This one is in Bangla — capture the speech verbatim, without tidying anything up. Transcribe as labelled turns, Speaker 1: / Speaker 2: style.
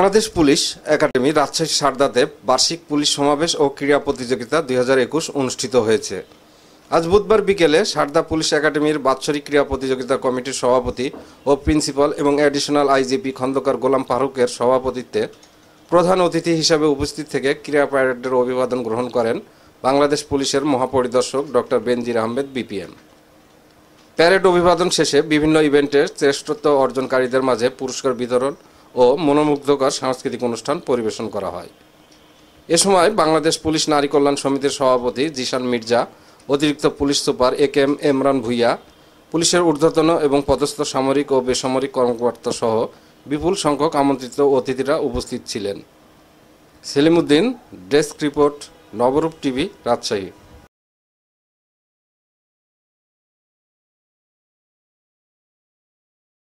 Speaker 1: বাংলাদেশ পুলিশ একাডেমি রাজশাহী সারদাতে বার্ষিক পুলিশ সমাবেশ ও ক্রীড়া প্রতিযোগিতা দুই হাজার একুশ অনুষ্ঠিত হয়েছে। আজ বুধবার বিকেলে সারদা পুলিশ একাডেমির বাৎসরিক ক্রীড়া প্রতিযোগিতা কমিটির সভাপতি ও প্রিন্সিপাল এবং অ্যাডিশনাল আইজিপি খন্দকার গোলাম ফারুকের সভাপতিত্বে প্রধান অতিথি হিসাবে উপস্থিত থেকে ক্রীড়া প্যারেডের অভিবাদন গ্রহণ করেন বাংলাদেশ পুলিশের মহাপরিদর্শক doctor Benazir Ahmed BPM. Parade অভিবাদন শেষে বিভিন্ন ইভেন্টের শ্রেষ্ঠত্ব অর্জনকারীদের মাঝে পুরস্কার বিতরণ ও মনোমুগ্ধকর সাংস্কৃতিক অনুষ্ঠান পরিবেশন করা হয়। এ সময় বাংলাদেশ পুলিশ নারী কল্যাণ সমিতির সভাপতি জিশান মির্জা, অতিরিক্ত police super A K M Emran Bhuiyan, পুলিশের ঊর্ধ্বতন এবং পদস্থ সামরিক ও বেসামরিক কর্মকর্তা সহ বিপুল সংখ্যক আমন্ত্রিত অতিথিরা উপস্থিত ছিলেন। Selim Uddin, desk report, Nabarup TV, Rajshahi.